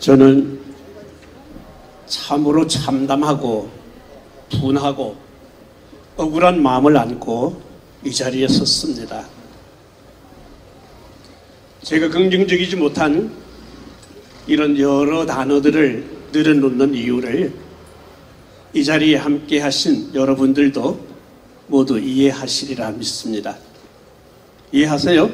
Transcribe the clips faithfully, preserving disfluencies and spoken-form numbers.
저는 참으로 참담하고 분하고 억울한 마음을 안고 이 자리에 섰습니다. 제가 긍정적이지 못한 이런 여러 단어들을 늘어놓는 이유를 이 자리에 함께 하신 여러분들도 모두 이해하시리라 믿습니다. 이해하세요?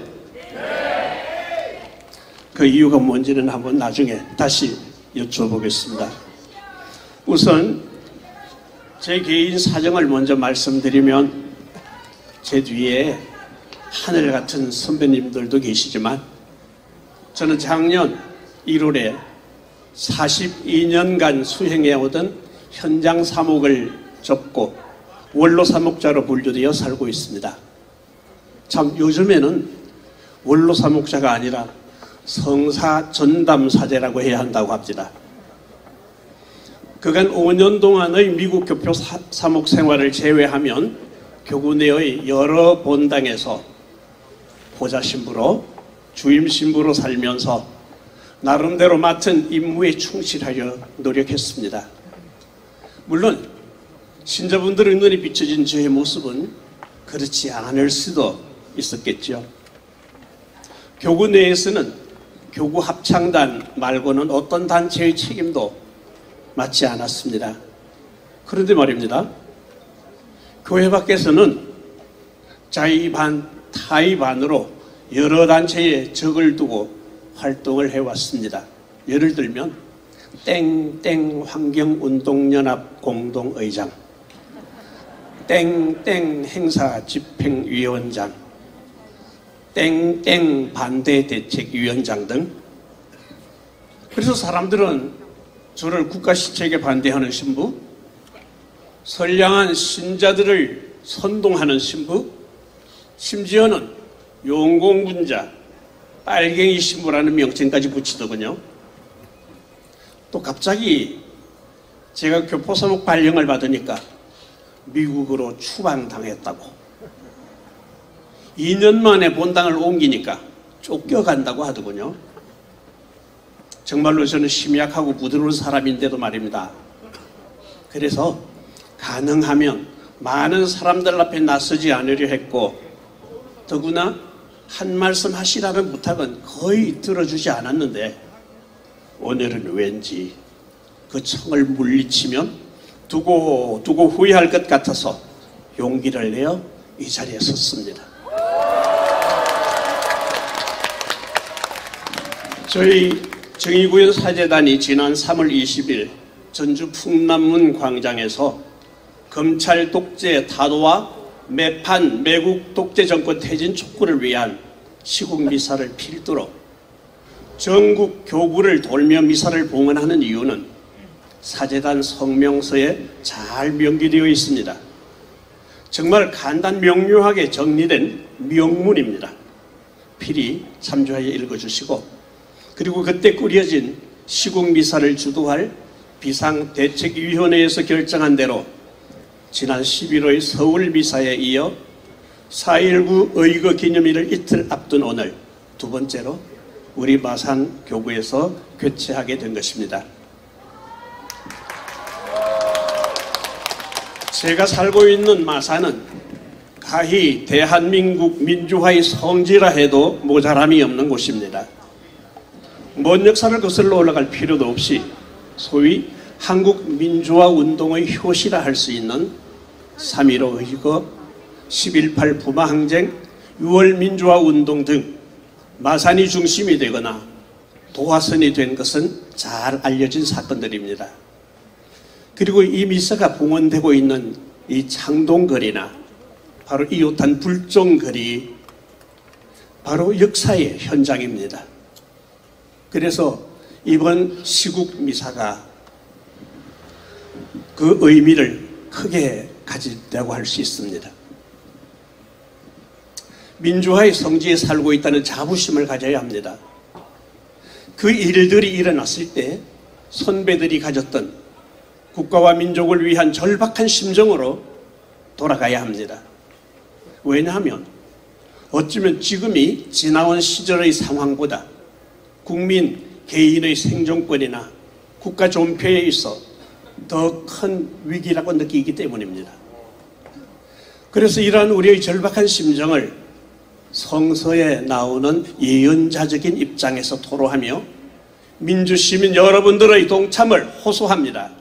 그 이유가 뭔지는 한번 나중에 다시 여쭤보겠습니다. 우선 제 개인 사정을 먼저 말씀드리면 제 뒤에 하늘 같은 선배님들도 계시지만 저는 작년 일월에 사십이 년간 수행해오던 현장 사목을 접고 원로 사목자로 분류되어 살고 있습니다. 참 요즘에는 원로 사목자가 아니라 성사 전담사제라고 해야 한다고 합니다. 그간 오 년 동안의 미국 교표 사목 생활을 제외하면 교구 내의 여러 본당에서 보좌 신부로 주임 신부로 살면서 나름대로 맡은 임무에 충실하려 노력했습니다. 물론 신자분들의 눈에 비춰진 저의 모습은 그렇지 않을 수도 있었겠죠. 교구 내에서는 교구 합창단 말고는 어떤 단체의 책임도 맡지 않았습니다. 그런데 말입니다. 교회 밖에서는 자의 반, 타의 반으로 여러 단체에 적을 두고 활동을 해왔습니다. 예를 들면 땡땡 환경운동연합 공동의장, 땡땡 행사집행위원장, 땡땡 반대대책위원장 등. 그래서 사람들은 저를 국가시책에 반대하는 신부, 선량한 신자들을 선동하는 신부, 심지어는 용공군자, 빨갱이 신부라는 명칭까지 붙이더군요. 또 갑자기 제가 교포사목 발령을 받으니까 미국으로 추방당했다고, 이 년 만에 본당을 옮기니까 쫓겨간다고 하더군요. 정말로 저는 심약하고 부드러운 사람인데도 말입니다. 그래서 가능하면 많은 사람들 앞에 나서지 않으려 했고, 더구나 한 말씀 하시라는 부탁은 거의 들어주지 않았는데 오늘은 왠지 그 청을 물리치면 두고 두고 후회할 것 같아서 용기를 내어 이 자리에 섰습니다. 저희 정의구현 사재단이 지난 삼월 이십일 전주 풍남문 광장에서 검찰 독재 타도와 매판 매국 독재 정권 퇴진 촉구를 위한 시국 미사를 필두로 전국 교구를 돌며 미사를 봉헌하는 이유는 사재단 성명서에 잘 명기되어 있습니다. 정말 간단 명료하게 정리된 명문입니다. 필히 참조하여 읽어주시고, 그리고 그때 꾸려진 시국 미사를 주도할 비상대책위원회에서 결정한 대로 지난 십일호의 서울 미사에 이어 사 일구 의거 기념일을 이틀 앞둔 오늘 두 번째로 우리 마산 교구에서 개최하게 된 것입니다. 제가 살고 있는 마산은 가히 대한민국 민주화의 성지라 해도 모자람이 없는 곳입니다. 먼 역사를 거슬러 올라갈 필요도 없이 소위 한국 민주화 운동의 효시라 할 수 있는 삼일오 의거, 십일팔 부마항쟁, 유월 민주화 운동 등 마산이 중심이 되거나 도화선이 된 것은 잘 알려진 사건들입니다. 그리고 이 미사가 봉헌되고 있는 이 창동거리나 바로 이웃한 불종거리, 바로 역사의 현장입니다. 그래서 이번 시국 미사가 그 의미를 크게 가진다고 할 수 있습니다. 민주화의 성지에 살고 있다는 자부심을 가져야 합니다. 그 일들이 일어났을 때 선배들이 가졌던 국가와 민족을 위한 절박한 심정으로 돌아가야 합니다. 왜냐하면 어쩌면 지금이 지나온 시절의 상황보다 국민 개인의 생존권이나 국가 존폐에 있어 더 큰 위기라고 느끼기 때문입니다. 그래서 이러한 우리의 절박한 심정을 성서에 나오는 예언자적인 입장에서 토로하며 민주시민 여러분들의 동참을 호소합니다.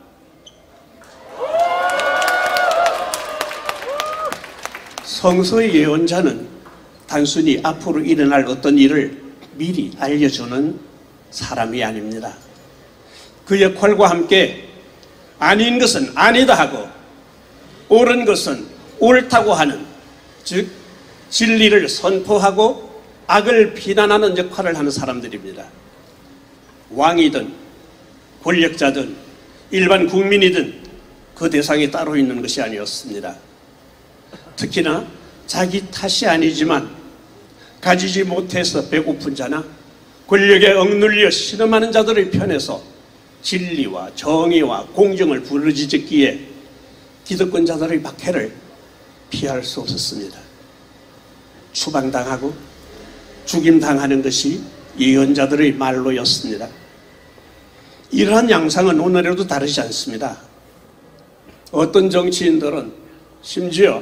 성서의 예언자는 단순히 앞으로 일어날 어떤 일을 미리 알려주는 사람이 아닙니다. 그 역할과 함께 아닌 것은 아니다 하고 옳은 것은 옳다고 하는, 즉 진리를 선포하고 악을 비난하는 역할을 하는 사람들입니다. 왕이든 권력자든 일반 국민이든 그 대상이 따로 있는 것이 아니었습니다. 특히나 자기 탓이 아니지만 가지지 못해서 배고픈 자나 권력에 억눌려 신음하는 자들의 편에서 진리와 정의와 공정을 부르짖기에 기득권자들의 박해를 피할 수 없었습니다. 추방당하고 죽임당하는 것이 예언자들의 말로였습니다. 이러한 양상은 오늘에도 다르지 않습니다. 어떤 정치인들은 심지어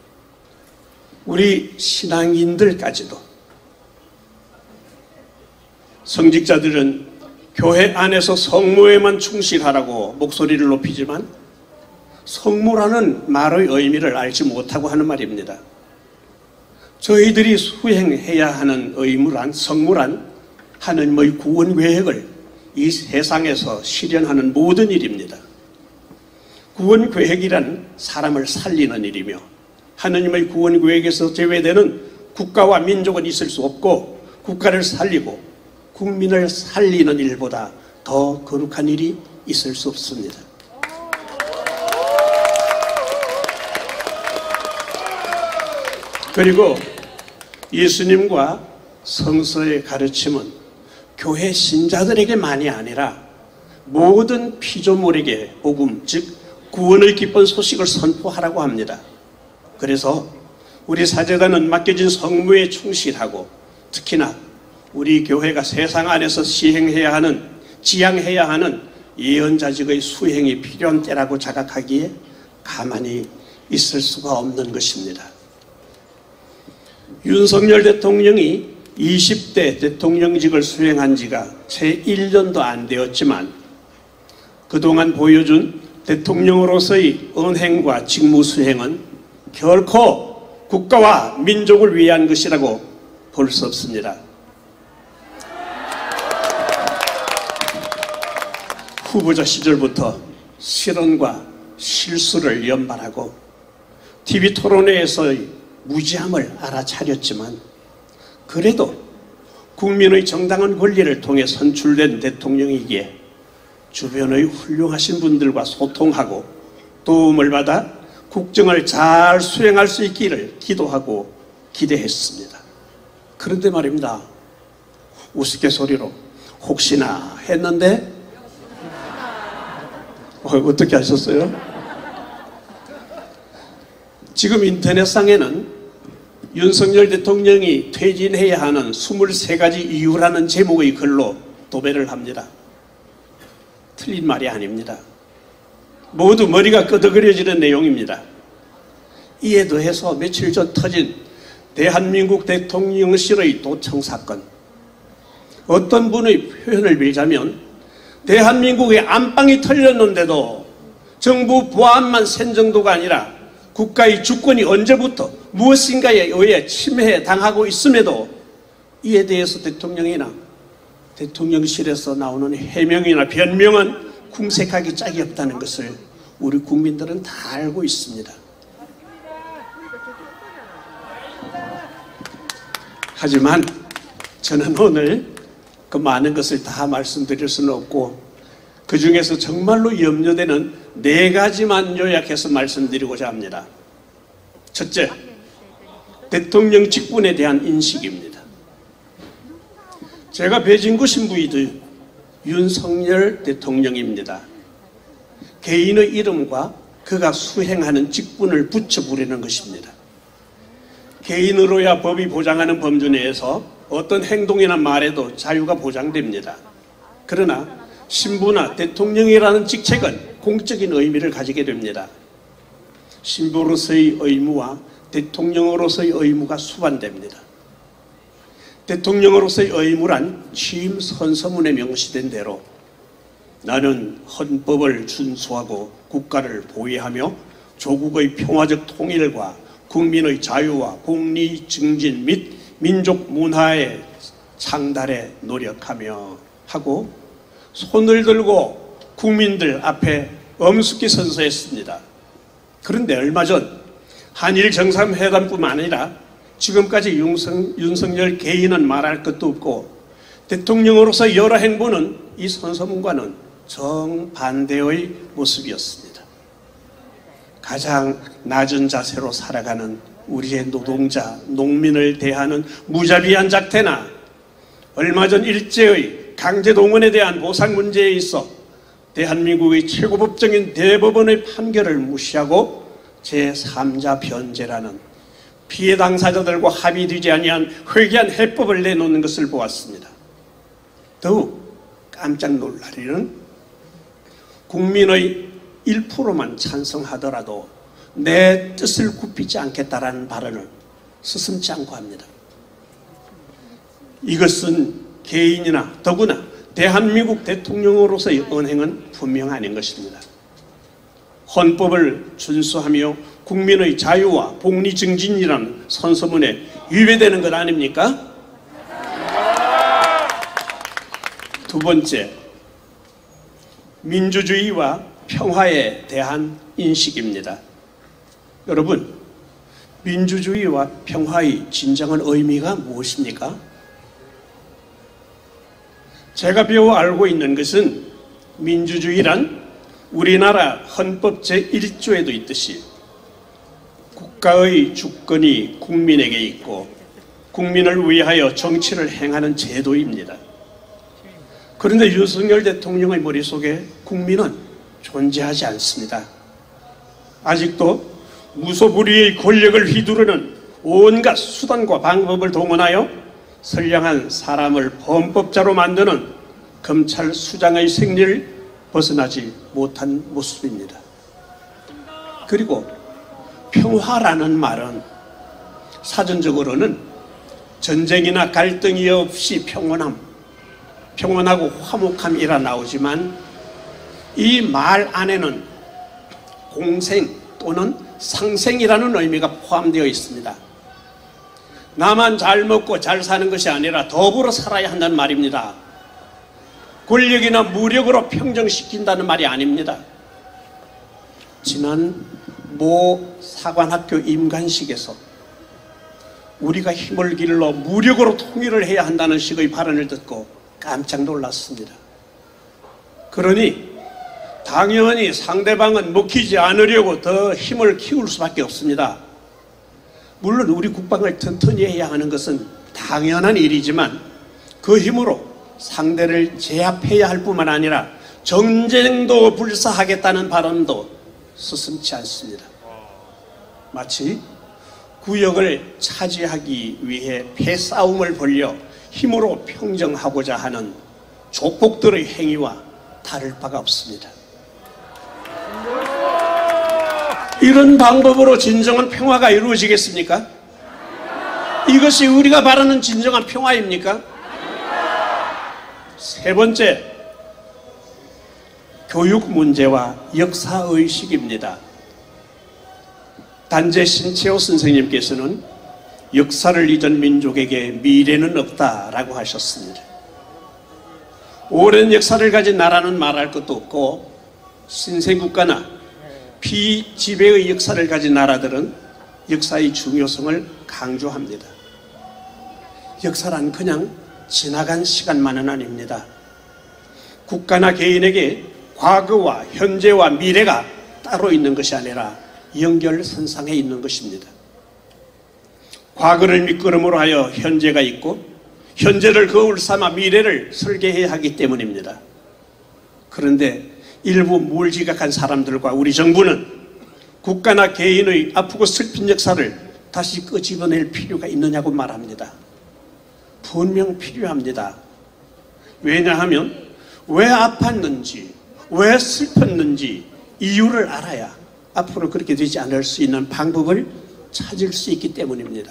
우리 신앙인들까지도, 성직자들은 교회 안에서 성모에만 충실하라고 목소리를 높이지만 성모라는 말의 의미를 알지 못하고 하는 말입니다. 저희들이 수행해야 하는 의무란, 성무란 하나님의 구원 계획을 이 세상에서 실현하는 모든 일입니다. 구원 계획이란 사람을 살리는 일이며 하나님의 구원 계획에서 제외되는 국가와 민족은 있을 수 없고, 국가를 살리고 국민을 살리는 일보다 더 거룩한 일이 있을 수 없습니다. 그리고 예수님과 성서의 가르침은 교회 신자들에게만이 아니라 모든 피조물에게 복음, 즉 구원의 기쁜 소식을 선포하라고 합니다. 그래서 우리 사제단은 맡겨진 성무에 충실하고, 특히나 우리 교회가 세상 안에서 시행해야 하는, 지향해야 하는 예언자직의 수행이 필요한 때라고 자각하기에 가만히 있을 수가 없는 것입니다. 윤석열 대통령이 이십 대 대통령직을 수행한 지가 채 일 년도 안 되었지만 그동안 보여준 대통령으로서의 언행과 직무 수행은 결코 국가와 민족을 위한 것이라고 볼 수 없습니다. 후보자 시절부터 실언과 실수를 연발하고 티비 토론회에서의 무지함을 알아차렸지만 그래도 국민의 정당한 권리를 통해 선출된 대통령이기에 주변의 훌륭하신 분들과 소통하고 도움을 받아 국정을 잘 수행할 수 있기를 기도하고 기대했습니다. 그런데 말입니다, 우스갯소리로 혹시나 했는데 어, 어떻게 하셨어요? 지금 인터넷상에는 윤석열 대통령이 퇴진해야 하는 스물세 가지 이유라는 제목의 글로 도배를 합니다. 틀린 말이 아닙니다. 모두 머리가 끄덕거려지는 내용입니다. 이에 더해서 며칠 전 터진 대한민국 대통령실의 도청 사건, 어떤 분의 표현을 빌자면 대한민국의 안방이 털렸는데도 정부 보안만 센 정도가 아니라 국가의 주권이 언제부터 무엇인가에 의해 침해 당하고 있음에도 이에 대해서 대통령이나 대통령실에서 나오는 해명이나 변명은 궁색하기 짝이 없다는 것을 우리 국민들은 다 알고 있습니다. 하지만 저는 오늘 그 많은 것을 다 말씀드릴 수는 없고 그 중에서 정말로 염려되는 네 가지만 요약해서 말씀드리고자 합니다. 첫째, 대통령 직분에 대한 인식입니다. 제가 배진구 신부이드 윤석열 대통령입니다. 개인의 이름과 그가 수행하는 직분을 붙여 부르는 것입니다. 개인으로야 법이 보장하는 범주 내에서 어떤 행동이나 말에도 자유가 보장됩니다. 그러나 신부나 대통령이라는 직책은 공적인 의미를 가지게 됩니다. 신부로서의 의무와 대통령으로서의 의무가 수반됩니다. 대통령으로서의 의무란 취임 선서문에 명시된 대로 나는 헌법을 준수하고 국가를 보위하며 조국의 평화적 통일과 국민의 자유와 공리 증진 및 민족 문화의 창달에 노력하며 하고 손을 들고 국민들 앞에 엄숙히 선서했습니다. 그런데 얼마 전 한일 정상회담뿐만 아니라 지금까지 윤석, 윤석열 개인은 말할 것도 없고 대통령으로서 여러 행보는 이 선서문과는 정반대의 모습이었습니다. 가장 낮은 자세로 살아가는 우리의 노동자, 농민을 대하는 무자비한 작태나 얼마 전 일제의 강제동원에 대한 보상 문제에 있어 대한민국의 최고법정인 대법원의 판결을 무시하고 제삼자 변제라는 피해 당사자들과 합의되지 아니한 회개한 해법을 내놓는 것을 보았습니다. 더욱 깜짝 놀랄 일은 국민의 일 퍼센트만 찬성하더라도 내 뜻을 굽히지 않겠다라는 발언을 스슴지 않고 합니다. 이것은 개인이나 더구나 대한민국 대통령으로서의 언행은 분명 아닌 것입니다. 헌법을 준수하며 국민의 자유와 복리 증진이라는 선서문에 위배되는 것 아닙니까? 두 번째, 민주주의와 평화에 대한 인식입니다. 여러분, 민주주의와 평화의 진정한 의미가 무엇입니까? 제가 배워 알고 있는 것은 민주주의란 우리나라 헌법 제일 조에도 있듯이 국가의 주권이 국민에게 있고 국민을 위하여 정치를 행하는 제도입니다. 그런데 윤석열 대통령의 머릿속에 국민은 존재하지 않습니다. 아직도 무소불위의 권력을 휘두르는 온갖 수단과 방법을 동원하여 선량한 사람을 범법자로 만드는 검찰 수장의 생리를 벗어나지 못한 모습입니다. 그리고 평화라는 말은 사전적으로는 전쟁이나 갈등이 없이 평온함, 평온하고 화목함이라 나오지만 이 말 안에는 공생 또는 상생이라는 의미가 포함되어 있습니다. 나만 잘 먹고 잘 사는 것이 아니라 더불어 살아야 한다는 말입니다. 권력이나 무력으로 평정시킨다는 말이 아닙니다. 지난 모 사관학교 임관식에서 우리가 힘을 길러 무력으로 통일을 해야 한다는 식의 발언을 듣고 깜짝 놀랐습니다. 그러니 당연히 상대방은 먹히지 않으려고 더 힘을 키울 수밖에 없습니다. 물론 우리 국방을 튼튼히 해야 하는 것은 당연한 일이지만 그 힘으로 상대를 제압해야 할 뿐만 아니라 전쟁도 불사하겠다는 발언도 스슴치 않습니다. 마치 구역을 차지하기 위해 패싸움을 벌여 힘으로 평정하고자 하는 조폭들의 행위와 다를 바가 없습니다. 이런 방법으로 진정한 평화가 이루어지겠습니까? 이것이 우리가 바라는 진정한 평화입니까? 세 번째, 교육 문제와 역사의식입니다. 단재 신채호 선생님께서는 역사를 잊은 민족에게 미래는 없다라고 하셨습니다. 오랜 역사를 가진 나라는 말할 것도 없고 신생국가나 비지배의 역사를 가진 나라들은 역사의 중요성을 강조합니다. 역사란 그냥 지나간 시간만은 아닙니다. 국가나 개인에게 과거와 현재와 미래가 따로 있는 것이 아니라 연결선상에 있는 것입니다. 과거를 밑거름으로 하여 현재가 있고 현재를 거울 삼아 미래를 설계해야 하기 때문입니다. 그런데 일부 몰지각한 사람들과 우리 정부는 국가나 개인의 아프고 슬픈 역사를 다시 끄집어낼 필요가 있느냐고 말합니다. 분명 필요합니다. 왜냐하면 왜 아팠는지, 왜 슬펐는지 이유를 알아야 앞으로 그렇게 되지 않을 수 있는 방법을 찾을 수 있기 때문입니다.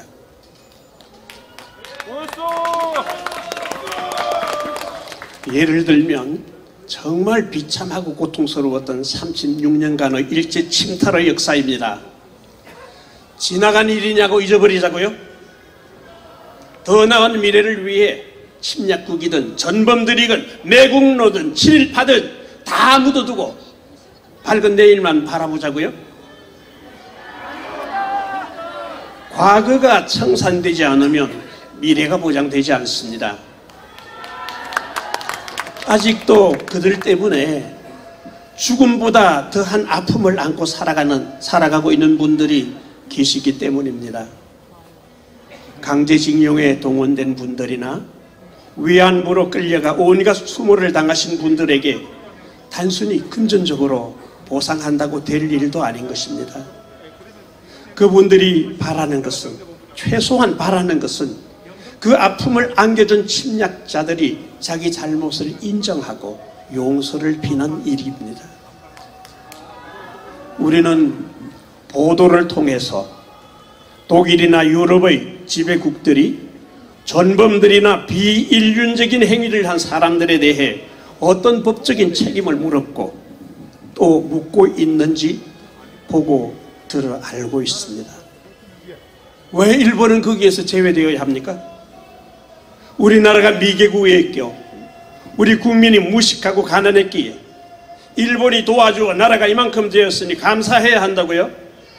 예를 들면 정말 비참하고 고통스러웠던 삼십육 년간의 일제 침탈의 역사입니다. 지나간 일이냐고 잊어버리자고요? 더 나은 미래를 위해 침략국이든 전범들이든 매국노든 친일파든 다 묻어두고 밝은 내일만 바라보자고요? 과거가 청산되지 않으면 미래가 보장되지 않습니다. 아직도 그들 때문에 죽음보다 더한 아픔을 안고 살아가는, 살아가고 있는 분들이 계시기 때문입니다. 강제징용에 동원된 분들이나 위안부로 끌려가 온갖 수모를 당하신 분들에게 단순히 금전적으로 보상한다고 될 일도 아닌 것입니다. 그분들이 바라는 것은, 최소한 바라는 것은 그 아픔을 안겨준 침략자들이 자기 잘못을 인정하고 용서를 비는 일입니다. 우리는 보도를 통해서 독일이나 유럽의 지배국들이 전범들이나 비인륜적인 행위를 한 사람들에 대해 어떤 법적인 책임을 물었고 또 묻고 있는지 보고 들어 알고 있습니다. 왜 일본은 거기에서 제외되어야 합니까? 우리나라가 미개국에 있고 우리 국민이 무식하고 가난했기에 일본이 도와주어 나라가 이만큼 되었으니 감사해야 한다고요?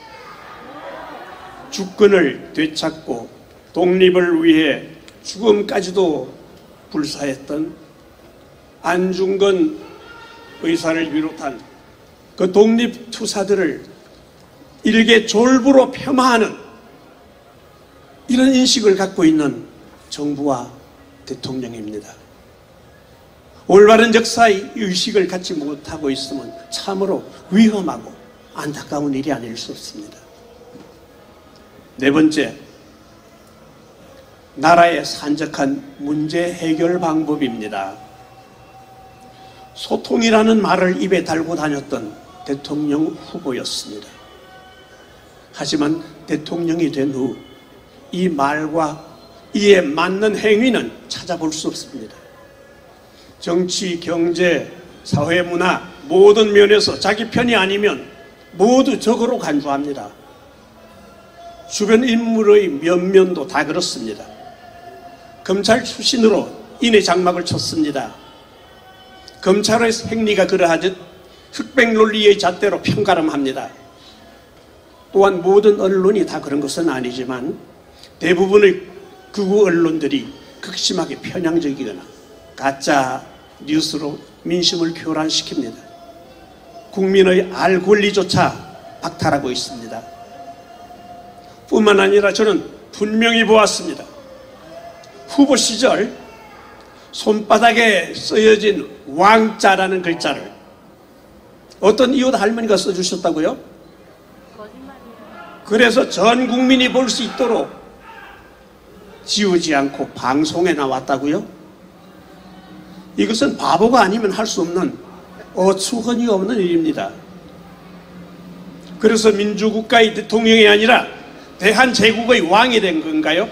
주권을 되찾고 독립을 위해 죽음까지도 불사했던 안중근 의사를 비롯한 그 독립투사들을 일개 졸부로 폄하하는 이런 인식을 갖고 있는 정부와 대통령입니다. 올바른 역사의 의식을 갖지 못하고 있으면 참으로 위험하고 안타까운 일이 아닐 수 없습니다. 네 번째, 나라의 산적한 문제 해결 방법입니다. 소통이라는 말을 입에 달고 다녔던 대통령 후보였습니다. 하지만 대통령이 된 후 이 말과 이에 맞는 행위는 찾아볼 수 없습니다. 정치, 경제, 사회, 문화 모든 면에서 자기 편이 아니면 모두 적으로 간주합니다. 주변 인물의 면면도 다 그렇습니다. 검찰 출신으로 인해 장막을 쳤습니다. 검찰의 생리가 그러하듯 흑백 논리의 잣대로 편가름합니다. 또한 모든 언론이 다 그런 것은 아니지만 대부분의 극우 언론들이 극심하게 편향적이거나 가짜 뉴스로 민심을 교란시킵니다. 국민의 알 권리조차 박탈하고 있습니다. 뿐만 아니라 저는 분명히 보았습니다. 후보 시절 손바닥에 쓰여진 왕자라는 글자를 어떤 이웃 할머니가 써주셨다고요? 그래서 전 국민이 볼 수 있도록 지우지 않고 방송에 나왔다고요? 이것은 바보가 아니면 할 수 없는 어처구니 없는 일입니다. 그래서 민주국가의 대통령이 아니라 대한제국의 왕이 된 건가요?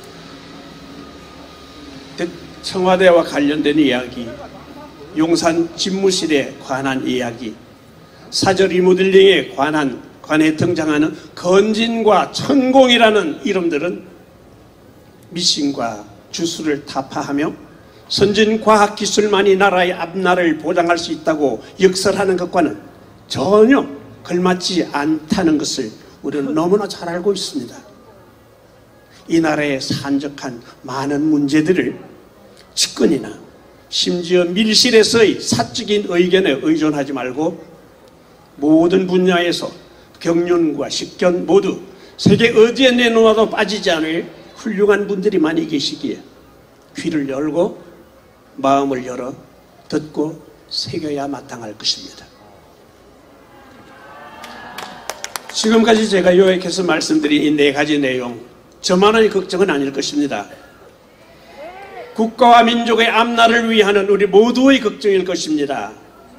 청와대와 관련된 이야기, 용산 집무실에 관한 이야기, 사저 리모델링에 관한 관에 등장하는 건진과 천공이라는 이름들은 미신과 주술을 타파하며 선진과학기술만이 나라의 앞날을 보장할 수 있다고 역설하는 것과는 전혀 걸맞지 않다는 것을 우리는 너무나 잘 알고 있습니다. 이 나라의 산적한 많은 문제들을 측근이나 심지어 밀실에서의 사적인 의견에 의존하지 말고 모든 분야에서 경륜과 식견 모두 세계 어디에 내놓아도 빠지지 않을 훌륭한 분들이 많이 계시기에 귀를 열고 마음을 열어 듣고 새겨야 마땅할 것입니다. 지금까지 제가 요약해서 말씀드린 이 네 가지 내용, 저만의 걱정은 아닐 것입니다. 국가와 민족의 앞날을 위하는 우리 모두의 걱정일 것입니다.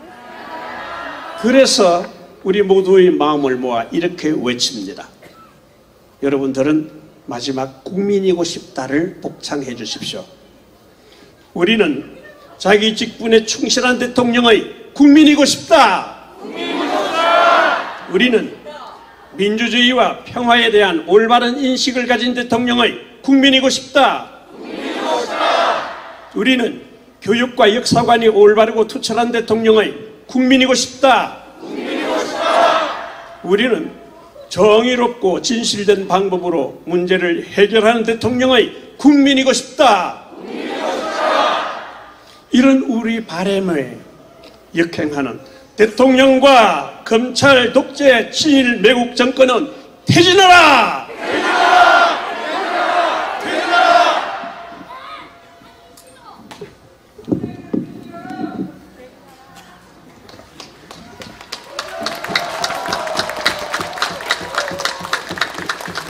그래서 우리 모두의 마음을 모아 이렇게 외칩니다. 여러분들은 마지막 국민이고 싶다를 복창해 주십시오. 우리는 자기 직분에 충실한 대통령의 국민이고 싶다. 국민이고 싶다. 우리는 민주주의와 평화에 대한 올바른 인식을 가진 대통령의 국민이고 싶다. 국민이고 싶다. 우리는 교육과 역사관이 올바르고 투철한 대통령의 국민이고 싶다. 국민이고 싶다. 우리는 정의롭고 진실된 방법으로 문제를 해결하는 대통령의 국민이고 싶다. 국민이고 싶다. 이런 우리 바람에 역행하는 대통령과 검찰 독재 친일 매국 정권은 퇴진하라!